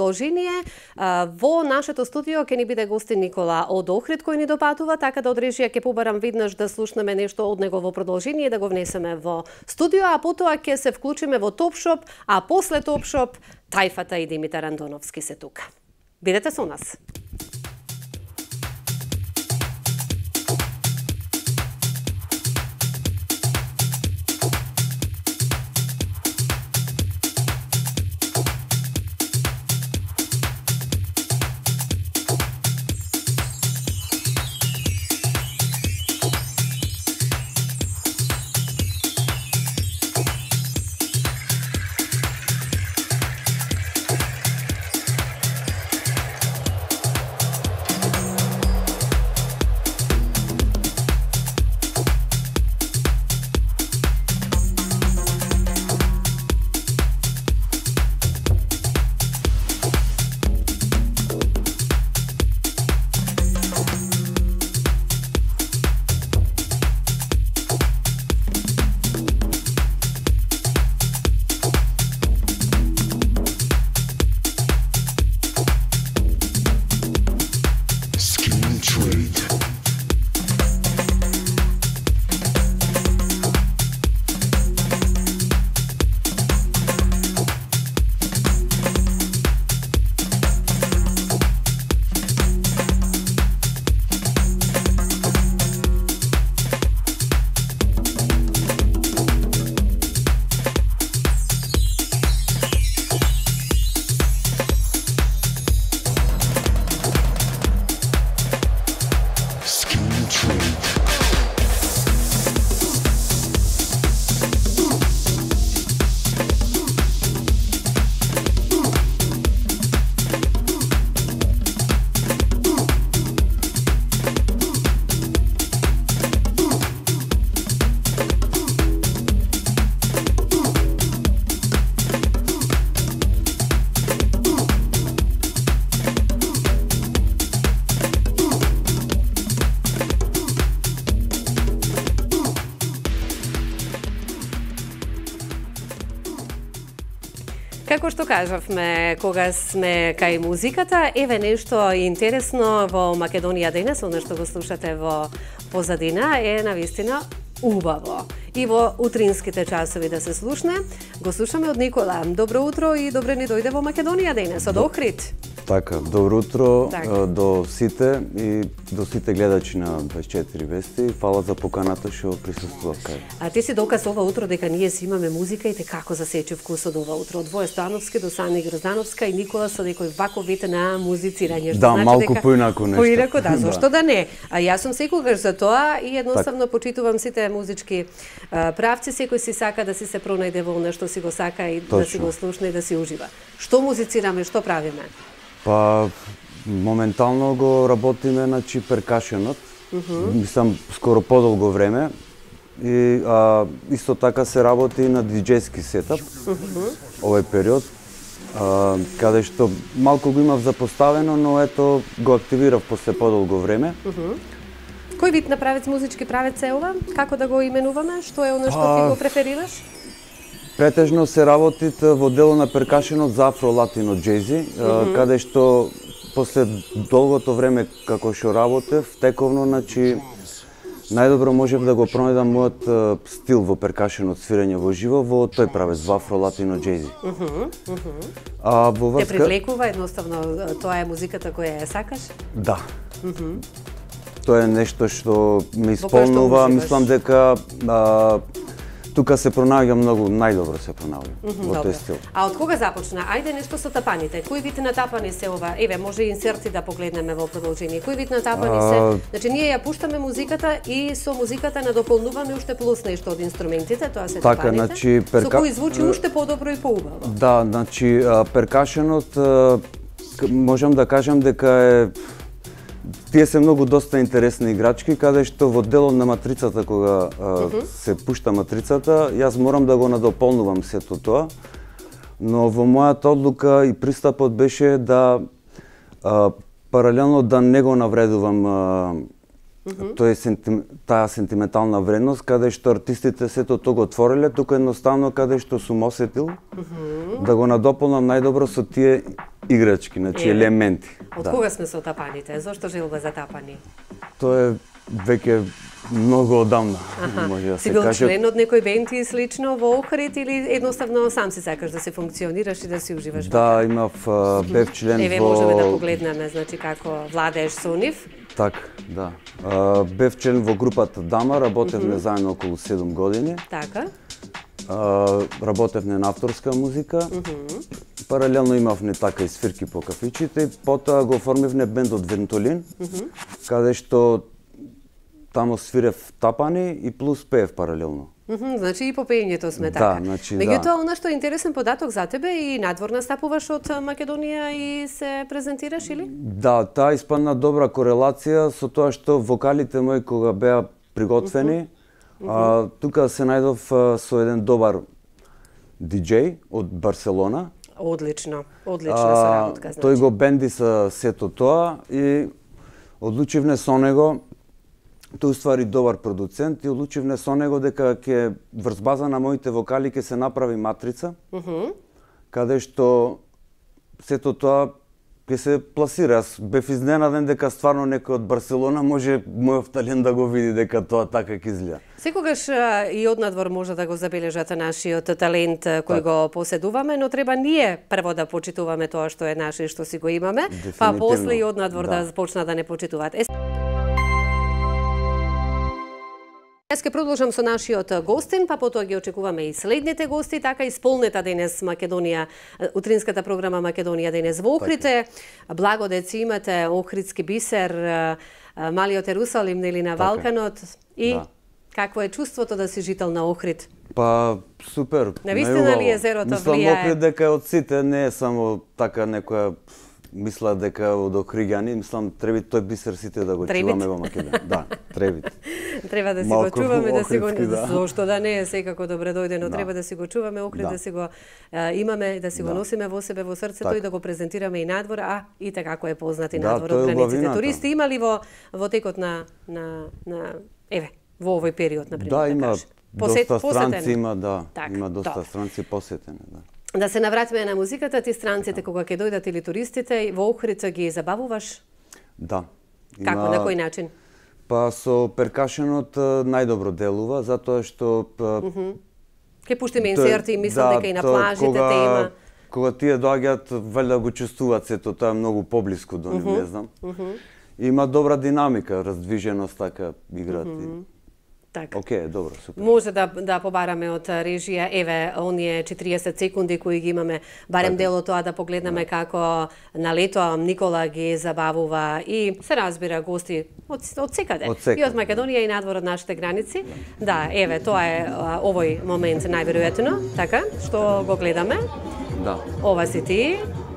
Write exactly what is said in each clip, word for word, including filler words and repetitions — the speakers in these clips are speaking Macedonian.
продолжение. Во нашето студио ќе ни биде гостин Никола од Охрид кој ни допатува, така да од режија ќе побарам веднаш да слушнеме нешто од него во продолжение и да го внесеме во студио, а потоа ќе се вклучиме во Топшоп, а после Топшоп Тајфата и Димитар Андоновски се тука. Бидете со нас. Како што кажавме, кога сме кај музиката, еве нешто интересно во Македонија денес, оно што го слушате во позадина, е навистина убаво. И во утринските часови да се слушне, го слушаме од Никола. Добро утро и добре ни дојде во Македонија денес, од Охрид. Така, добро утро така. До сите и до сите гледачи на дваесет и четири вести. Фала за поканата што присуствував кај. А ти си доказ ова утро дека ние си имаме музика и те како засече вкусот ова утро. Од Воја Стојановски до Сани Гроздановска и Никола со некој вако вид на музицирање. Да, значи малку дека... поинако нешто. Поинако, да, зошто да не? А јас сум секогаш за тоа и едноставно так. Почитувам сите музички а, правци, секој си сака да си се пронајде во она што си го сака и Точно. Да си го слушне и да си ужива. Што музицираме, што правиме? Па, моментално го работиме на значи, перкашенот. Uh -huh. Мислам, скоро подолго време. И а, исто така се работи на диџејски сетап. Uh -huh. Овој период. А, каде што малку го имав запоставено, но ето го активирав после подолго време. Uh -huh. Кој вид на правец музички правец е ова? Како да го именуваме? Што е оно што а... ти го преферираш? Претежно се работи во дело на перкашенот за афро-латино джези, mm -hmm. каде што после долгото време како што работев, тековно, значи најдобро можев да го пронајдам мојот стил во перкашенот свирење во живо во тој правец, во афро-латино джези. Mm -hmm. Mm -hmm. А во врска... Те привлекува едноставно, тоа е музиката која ја сакаш? Да. Mm -hmm. Тоа е нешто што ме исполнува, мислам дека а, тука се пронаѓа многу, најдобро се пронаѓа mm -hmm, во тој стил. А од кога започна? Ајде нешто со тапаните. Кој вид на тапани се ова? Еве, може инсерти да погледнеме во продолжение. Кој вид на тапани се? А... Значи ние ја пуштаме музиката и со музиката надополнуваме уште плюс нешто од инструментите, тоа се така, тапаните. Значи, перка... Со кој звучи уште подобро и поубаво. Да, значи перкашенот можам да кажам дека е тие се многу доста интересни играчки, каде што во делот на матрицата, кога а, uh -huh. се пушта матрицата, јас морам да го надополнувам сето тоа, но во мојата одлука и пристапот беше да а, паралелно да не го навредувам а, uh -huh. тој сентим, таа сентиментална вредност, каде што артистите сето тоа го отвориле, тука едноставно каде што сум осетил, uh -huh. да го надополнам најдобро со тие играчки, значи елементи. Од кога сме со тапаните? Зошто желба за тапани? Тоа е веќе многу одамна, може да се си бил каже. член од некој бенд и слично во Охрид или едноставно сам си сакаш да се функционираш и да си уживаш? Да, имав, бев член Еве, во... можеме да погледнеме, значи, како владееш со нив. Так, да. А, бев член во групата Дама, работевме mm -hmm. заедно околу седум години. Така. А, работевме на авторска музика. Mm -hmm. Паралелно имавме така и свирки по кафичите. Потоа го оформивме бендот Вентолин, mm -hmm. каде што тамо свирев тапани и плюс пеев паралелно. Mm -hmm, значи и по пеењето сме да, така. Значи, Меѓутоа, да. она што е интересен податок за тебе, и надвор настапуваш од Македонија и се презентираш, или? Да, таа испадна добра корелација со тоа што вокалите мои кога беа приготвени, mm -hmm. а, тука се најдов со еден добар диџеј од Барселона. Одлично, одлична соработка, значи. Тој го бенди со сето тоа и одлучивме со него. Тој уствари добар продуцент и одлучивме со него дека ќе врз база на моите вокали ќе се направи матрица, mm -hmm. каде што сето тоа ќе се пласира. Аз бев изненаден дека стварно некој од Барселона може мојов талент да го види дека тоа така ќе изгледа. Секогаш и однадвор може да го забележат нашиот талент кој так. го поседуваме, но треба ние прво да почитуваме тоа што е наше и што си го имаме, па после и однадвор да, да почнат да не почитуваат. Јас ќе продолжам со нашиот гостин, па потоа ги очекуваме и следните гости, така исполнета денес Македонија, утринската програма Македонија денес во Охрите. Благодет имате Охридски бисер, малиот Ерусалим, нели, на Балканот. И да. Какво е чувството да си жител на Охрид? Па, супер. Навистина ли езерото Мислам, влијае? Охрид дека е од сите, не е само така некоја мисла дека од охриѓани, мислам треба тој бисер сите да го Требит. чуваме во Македонија. Да, требит. Треба да си Малко го чуваме, да си го да. зошто да не е секако добре дојде, но да. треба да си го чуваме Охрид, да, да си го а, имаме, да си да. го носиме во себе, во срцето так. и да го презентираме и надвор, а и така како е познат и да, надвор од границите. главината. Туристи има ли во во текот на на на еве во овој период на пример да, да има кажем. Посет, доста посетен. странци има, да, так, има доста добре. странци посетени, да. Да се навратиме на музиката, ти странците кога ќе дојдат или туристите, во Охрид ги забавуваш? Да. Има... Како, на кој начин? Па со перкашенот најдобро делува, затоа што... Mm -hmm. Ке пуштиме инсерти и мислам да, дека и на плажите кога, те има. Кога тие доаѓаат, валјда го чувствуваат сето, тоа е многу поблиску до нив, mm -hmm. не знам. Mm -hmm. Има добра динамика, раздвиженост, така играат. Mm -hmm. Така. Океј, добро, супер. Може да да побараме од режија, еве, оние четириесет секунди кои ги имаме, барем така. Дело тоа да погледнеме да. Како на лето Никола ги забавува и се разбира гости од, од секаде. Од секаде. И од Македонија и надвор од нашите граници. Да, еве, тоа е овој момент најверојатно, така, што го гледаме. Да. Ова си ти.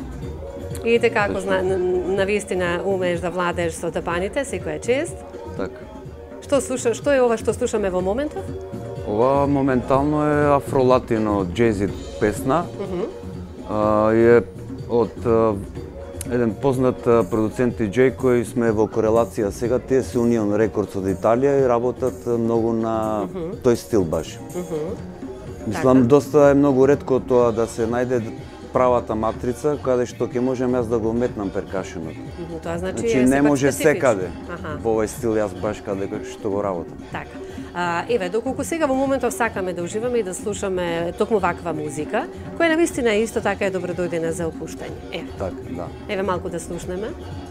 И така, ако на, на вистина умееш да владееш со тапаните, секој е чест. Така. Што слуша, што е ова што слушаме во моментов? Ова моментално е афролатино джези песна. Mm -hmm. а, е од а, еден познат а, продуцент диџеј кој сме во корелација сега, тие се Union Records од Италија и работат многу на mm -hmm. тој стил баш. Mm -hmm. Мислам, така. Доста е многу ретко тоа да се најде правата матрица, каде што ќе можам јас да го метнам перкашенот. Mm -hmm, тоа значи, значи е не може специфично. секаде Аха. во овој стил јас баш каде што го работам. Така. А, еве, доколку сега во моментов сакаме да уживаме и да слушаме токму ваква музика, која навистина исто така е добро дојдена за опуштање. Еве. Така, да. Еве малку да слушнеме.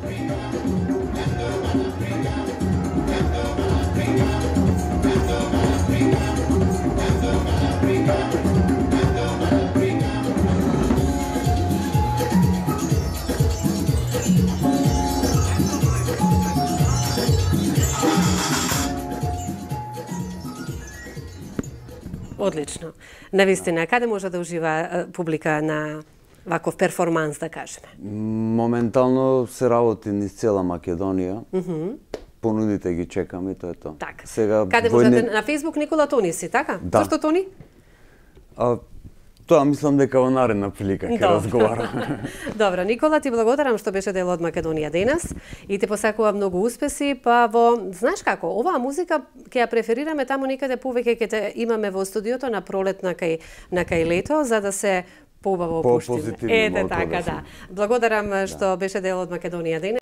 Одлично. Навистина, каде може да ужива публика на ваков перформанс, да кажеме? Моментално се работи низ цела Македонија. Mm -hmm. Понудите ги чекаме, тоа е тоа. Така. Сега каде војне... можете на Facebook Никола Тони си, така? Да. Зошто Тони? А, тоа мислам дека во наредна прилика ќе разговараме. Добро, Никола, ти благодарам што беше дел од Македонија денес и ти посакувам многу успеси, па во, знаеш како, оваа музика ќе ја преферираме таму некаде повеќе ќе те имаме во студиото на пролет на кај на кај лето, за да се поубаво опуштиме. По-позитивно Ете од така, тогаш. да. Благодарам што беше дел од Македонија денес.